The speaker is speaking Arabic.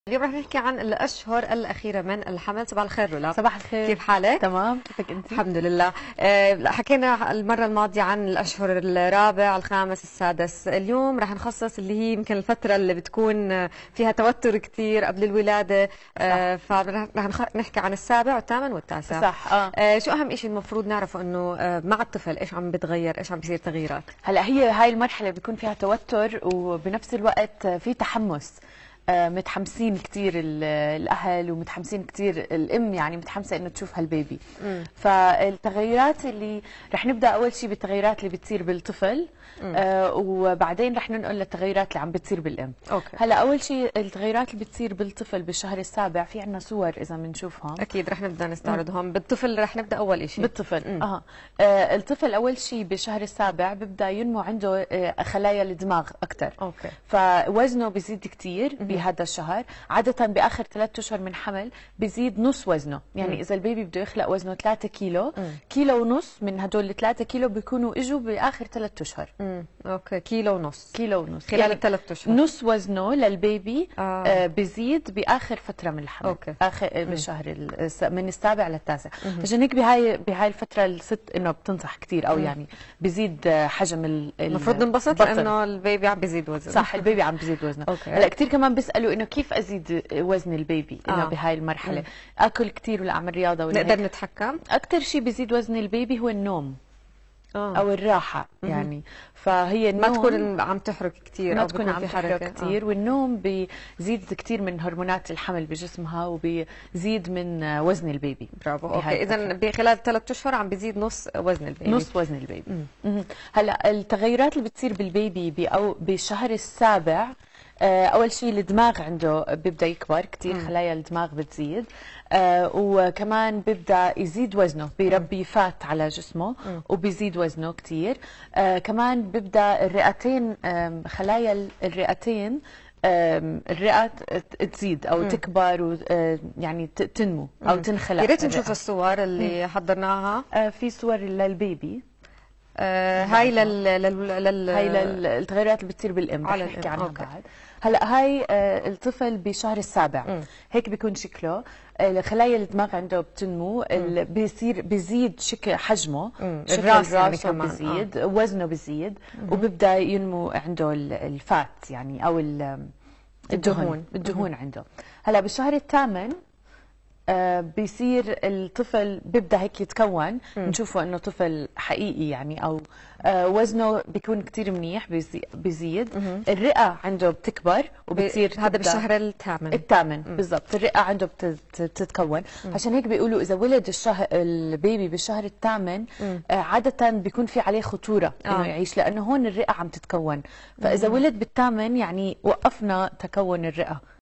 اليوم رح نحكي عن الأشهر الأخيرة من الحمل. صباح الخير رولا. صباح الخير. كيف حالك؟ تمام، كيفك أنت؟ الحمد لله. حكينا المرة الماضية عن الأشهر الرابع، الخامس، السادس. اليوم رح نخصص اللي هي يمكن الفترة اللي بتكون فيها توتر كثير قبل الولادة. فرح نحكي عن السابع والثامن والتاسع. صح. شو أهم شيء المفروض نعرفه إنه مع الطفل إيش عم بتغير، إيش عم بيصير تغييرات؟ هلا هي هاي المرحلة بيكون فيها توتر وبنفس الوقت في تحمس. متحمسين كثير الاهل ومتحمسين كثير الام، يعني متحمسه انه تشوف هالبيبي. فالتغيرات اللي رح نبدا اول شيء بالتغيرات اللي بتصير بالطفل، وبعدين رح ننقل للتغيرات اللي عم بتصير بالام. أوكي. هلا اول شيء التغيرات اللي بتصير بالطفل بالشهر السابع، في عندنا صور اذا بنشوفهم. اكيد رح نبدا نستعرضهم. بالطفل رح نبدا اول شيء بالطفل. الطفل اول شيء بالشهر السابع بيبدا ينمو عنده خلايا الدماغ اكثر. اوكي. فوزنه بيزيد كثير بهذا الشهر. عاده باخر 3 اشهر من حمل بيزيد نص وزنه، يعني اذا البيبي بده يخلق وزنه 3 كيلو، كيلو ونص من هدول 3 كيلو بيكونوا اجوا باخر 3 اشهر. اوكي. كيلو ونص. كيلو ونص خلال يعني 3 اشهر. نص وزنه للبيبي بيزيد باخر فتره من الحمل. اوكي. اخر بالشهر من السابع للتاسع. عشان هيك بهاي الفتره الست انه بتنصح كثير، او يعني بيزيد حجم المفروض ننبسط لانه البيبي عم بيزيد وزنه. صح، البيبي عم بيزيد وزنه. هلا كثير كمان بيسالوا انه كيف ازيد وزن البيبي انه بهاي المرحله. اكل كثير ولا اعمل رياضه ولا نقدر نتحكم؟ اكثر شيء بيزيد وزن البيبي هو النوم. او الراحه يعني. فهي النوم ما تكون عم تحرك كثير، ما او تكون عم تحرك كثير. والنوم بيزيد كثير من هرمونات الحمل بجسمها، وبيزيد من وزن البيبي. برافو. اوكي. اذا بخلال 3 اشهر عم بيزيد نص وزن البيبي. نص وزن البيبي. هلا التغيرات اللي بتصير بالبيبي او بالشهر السابع، اول شيء الدماغ عنده بيبدا يكبر كثير، خلايا الدماغ بتزيد. وكمان بيبدا يزيد وزنه، بيربي فات على جسمه وبيزيد وزنه كثير. كمان بيبدا الرئتين، خلايا الرئتين، الرئه تزيد او تكبر، ويعني تنمو او تنخلق. يا ريت نشوف الصور اللي حضرناها. في صور للبيبي. هاي هاي للتغيرات اللي بتصير بالام، رح نحكي عنها بعد. هلا هاي الطفل بالشهر السابع، هيك بيكون شكله. خلايا الدماغ عنده بتنمو، بيزيد شكل حجمه، شكل الراس يعني راسه كمان بيزيد، وزنه بيزيد، وبيبدا ينمو عنده الفات يعني، او الدهون عنده. هلا بالشهر الثامن بيصير الطفل بيبدا هيك يتكون، نشوفه انه طفل حقيقي يعني، او وزنه بيكون كثير منيح، بيزيد. الرئه عنده بتكبر وبتصير هذا بالشهر الثامن. بالضبط. الرئه عنده بتتكون. عشان هيك بيقولوا اذا ولد البيبي بالشهر الثامن، عاده بيكون في عليه خطوره انه يعيش، لانه هون الرئه عم تتكون. فاذا ولد بالثامن يعني وقفنا تكون الرئه.